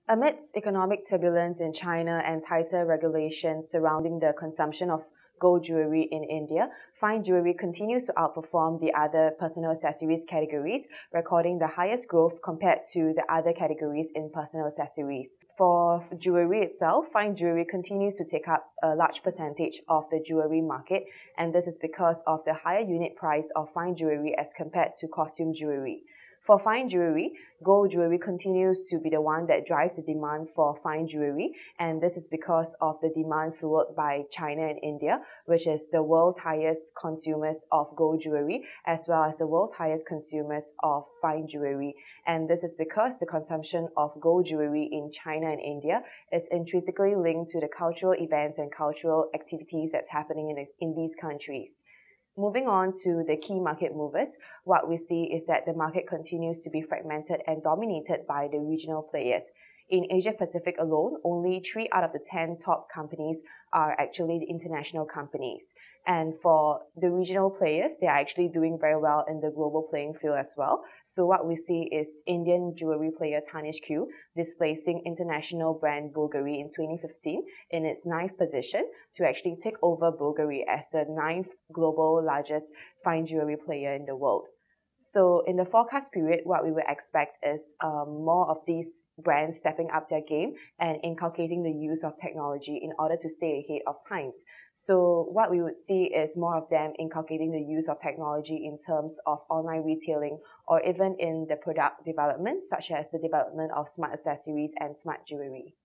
Amidst economic turbulence in China and tighter regulations surrounding the consumption of gold jewelry in India, fine jewelry continues to outperform the other personal accessories categories, recording the highest growth compared to the other categories in personal accessories. For jewelry itself, fine jewelry continues to take up a large percentage of the jewelry market, and this is because of the higher unit price of fine jewelry as compared to costume jewelry. For fine jewelry, gold jewelry continues to be the one that drives the demand for fine jewelry, and this is because of the demand fueled by China and India, which is the world's highest consumers of gold jewelry, as well as the world's highest consumers of fine jewelry. And this is because the consumption of gold jewelry in China and India is intrinsically linked to the cultural events and cultural activities that's happening in these countries. Moving on to the key market movers, what we see is that the market continues to be fragmented and dominated by the regional players. In Asia Pacific alone, only 3 out of the 10 top companies are actually the international companies. And for the regional players, they are actually doing very well in the global playing field as well. So what we see is Indian jewelry player Tanishq displacing international brand Bulgari in 2015 in its ninth position to actually take over Bulgari as the ninth global largest fine jewelry player in the world. So in the forecast period, what we would expect is more of these brands stepping up their game and inculcating the use of technology in order to stay ahead of times. So what we would see is more of them inculcating the use of technology in terms of online retailing or even in the product development, such as the development of smart accessories and smart jewelry.